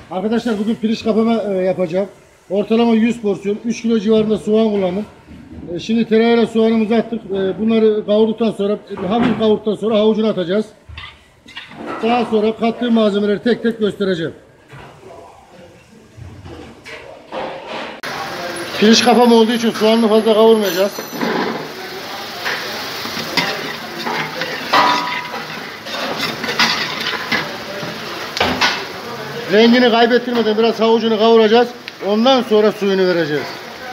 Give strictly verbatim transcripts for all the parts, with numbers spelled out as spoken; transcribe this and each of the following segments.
Arkadaşlar bugün pirinç kapama e, yapacağım. Ortalama yüz porsiyon, üç kilo civarında soğan kullandım. E, şimdi tereyağıyla soğanımızı attık. E, bunları kavurduktan sonra, e, hafif kavurduktan sonra havucunu atacağız. Daha sonra kattığım malzemeleri tek tek göstereceğim. Pirinç kapama olduğu için soğanını fazla kavurmayacağız. Rengini kaybettirmeden biraz havucunu kavuracağız. Ondan sonra suyunu vereceğiz.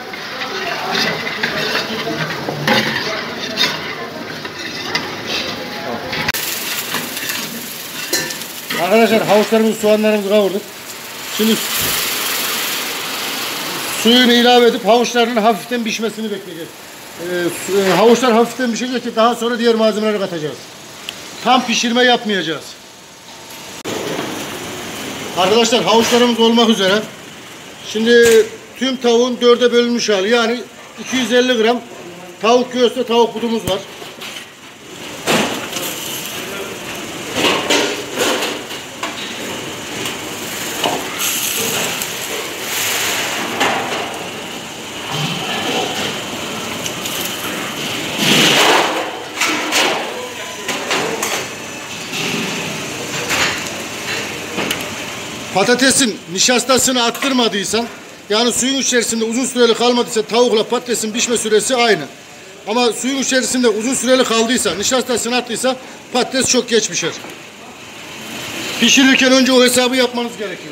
Arkadaşlar havuçlarımızı, soğanlarımızı kavurduk. Şimdi suyunu ilave edip havuçlarının hafiften pişmesini bekleyeceğiz. Ee, havuçlar hafiften pişecek ki daha sonra diğer malzemeleri katacağız. Tam pişirme yapmayacağız. Arkadaşlar havuçlarımız olmak üzere. Şimdi tüm tavuğun dörde bölünmüş hali, yani iki yüz elli gram tavuk göğsü, tavuk budumuz var. Patatesin nişastasını attırmadıysan, yani suyun içerisinde uzun süreli kalmadıysa tavukla patatesin pişme süresi aynı. Ama suyun içerisinde uzun süreli kaldıysa, nişastasını attıysa patates çok geç pişer. Pişirirken önce o hesabı yapmanız gerekiyor.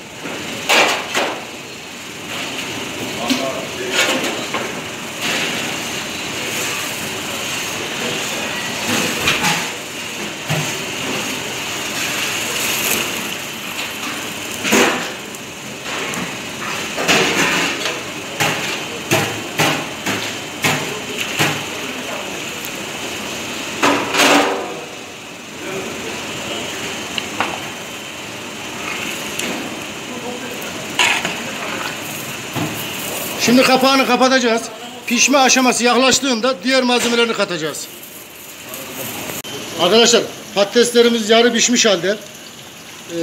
Şimdi kapağını kapatacağız. Pişme aşaması yaklaştığında diğer malzemelerini katacağız. Arkadaşlar patateslerimiz yarı pişmiş halde. Ee,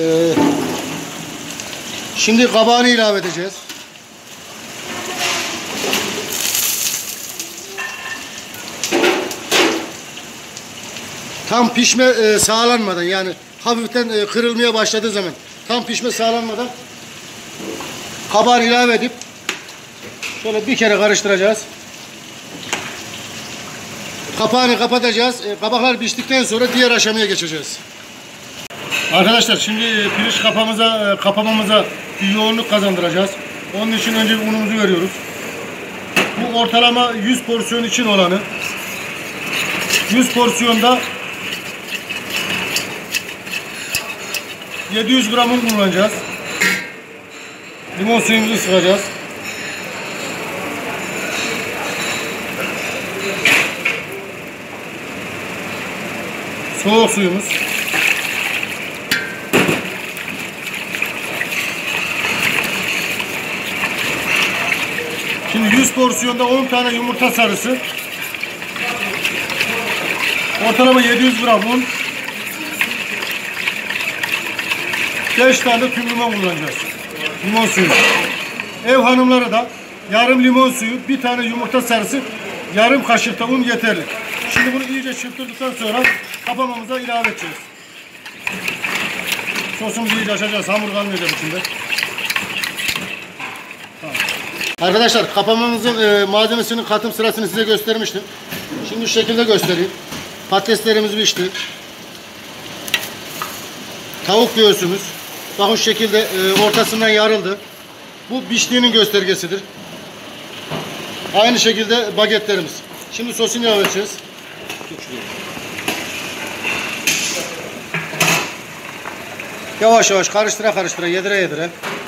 şimdi kabağını ilave edeceğiz. Tam pişme e, sağlanmadan, yani hafiften e, kırılmaya başladığı zaman, tam pişme sağlanmadan kabağını ilave edip şöyle bir kere karıştıracağız. Kapağını kapatacağız. E, kabaklar piştikten sonra diğer aşamaya geçeceğiz. Arkadaşlar şimdi pirinç kapamıza, kapamamıza bir yoğunluk kazandıracağız. Onun için önce bir unumuzu veriyoruz. Bu ortalama yüz porsiyon için olanı. yüz porsiyonda yedi yüz gram un kullanacağız. Limon suyumuzu sıkacağız. Soğuk suyumuz. Şimdi yüz porsiyonda on tane yumurta sarısı. Ortalama yedi yüz gram un. beş tane tüm limon kullanacağız. Limon suyu. Ev hanımları da yarım limon suyu, bir tane yumurta sarısı, yarım kaşık da un yeterli. Şimdi bunu iyice çırptırdıktan sonra kapamamıza ilave edeceğiz. Sosumuzu iyice açacağız. Hamur kalmayacak içinde. Tamam. Arkadaşlar kapamamızın e, malzemesinin katım sırasını size göstermiştim. Şimdi şu şekilde göstereyim. Patateslerimiz pişti. Tavuk göğsümüz. Bakın şu şekilde e, ortasından yarıldı. Bu piştiğinin göstergesidir. Aynı şekilde bagetlerimiz. Şimdi sosunu ilave edeceğiz. Yavaş yavaş karıştıra karıştıra, yedire yedire.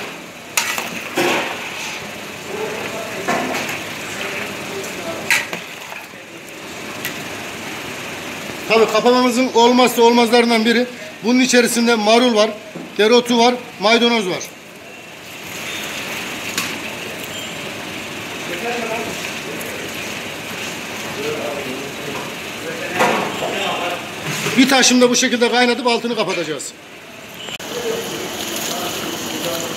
Tabii kapamamızın olmazsa olmazlarından biri, bunun içerisinde marul var, dereotu var, maydanoz var. Bir taşımda bu şekilde kaynatıp altını kapatacağız.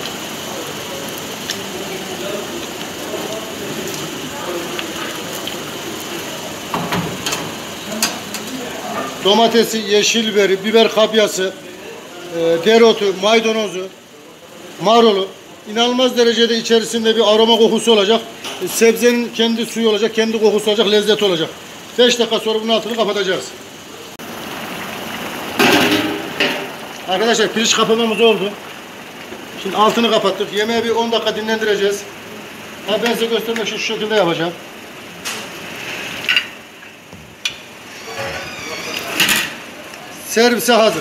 domatesi, yeşil biberi, biber kapyası, e, dereotu, maydanozu, marulu. İnanılmaz derecede içerisinde bir aroma kokusu olacak. E, sebzenin kendi suyu olacak, kendi kokusu olacak, lezzeti olacak. beş dakika sonra bunun altını kapatacağız. Arkadaşlar piliç kapamamız oldu. Şimdi altını kapattık. Yemeği bir on dakika dinlendireceğiz. Ha, ben size göstermek için şu şekilde yapacağım. Servise hazır.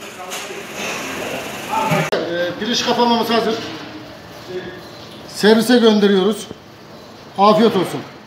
E, piliç kapamamız hazır. Servise gönderiyoruz. Afiyet olsun.